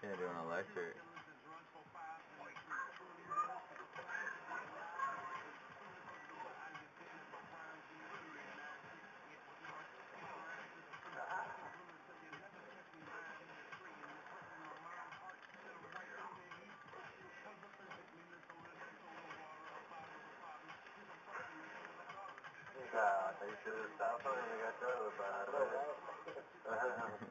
can't do an electric. They should have stopped when they got drove by.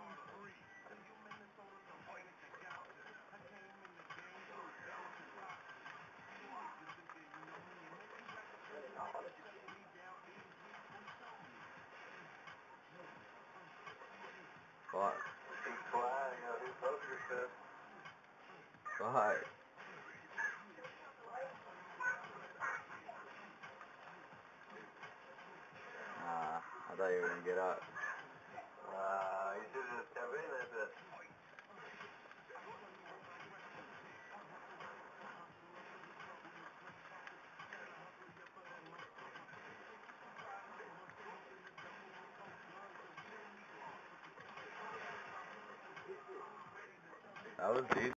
What? He's flying, you know, he's poster stuff. What? I thought you were gonna get up. You should have just come in, that's it. That was decent.